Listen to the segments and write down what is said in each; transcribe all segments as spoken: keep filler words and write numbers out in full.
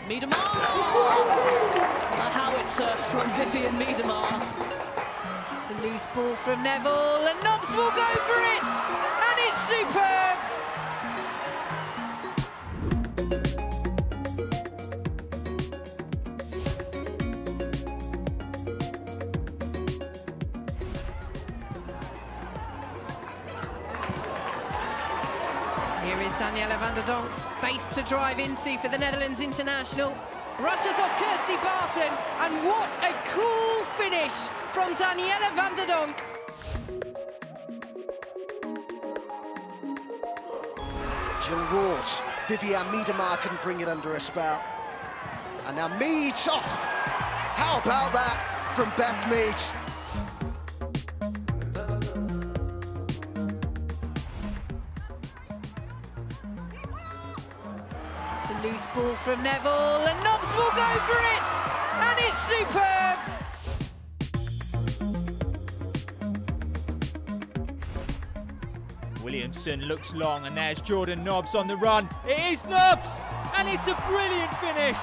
Miedema. A howitzer from Vivianne Miedema. It's a loose ball from Neville, and Nobbs will go for it, and it's superb. Here is Danielle van der Donk, space to drive into for the Netherlands international. Rushes off Kirsty Barton, and what a cool finish from Danielle van der Donk. Jill Rawls, Vivianne Miedema can bring it under a spell. And now Mead, oh, how about that from Beth Mead? It's a loose ball from Neville, and Nobbs will go for it, and it's superb. Williamson looks long, and there's Jordan Nobbs on the run. It is Nobbs, and it's a brilliant finish.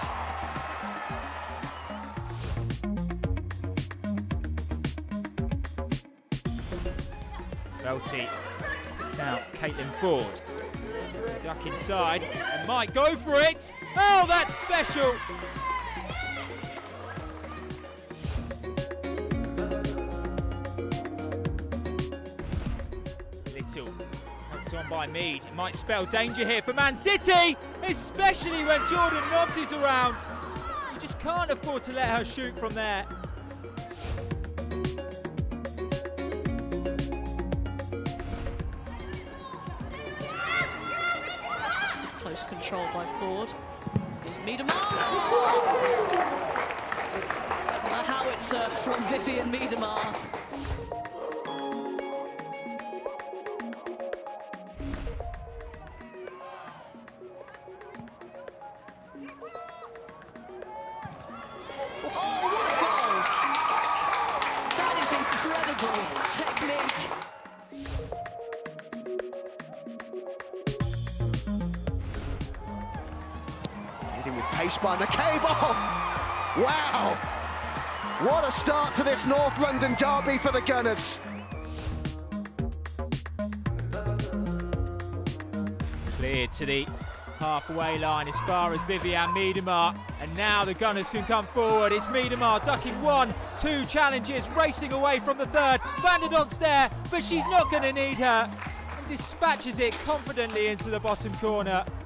Welty picks out Caitlin Ford. Duck inside and might go for it. Oh, that's special. Little helped on by Mead. It might spell danger here for Man City, especially when Jordan Nobbs is around. You just can't afford to let her shoot from there. Close control by Ford. Here's Miedema. A howitzer from Vivianne Miedema. Oh, what a goal! That is incredible technique. Leading with pace by McCabe. Oh, wow! What a start to this North London derby for the Gunners. Cleared to the halfway line as far as Vivianne Miedema, and now the Gunners can come forward. It's Miedema ducking one, two challenges, racing away from the third. Van der Donk's there, but she's not going to need her, and dispatches it confidently into the bottom corner.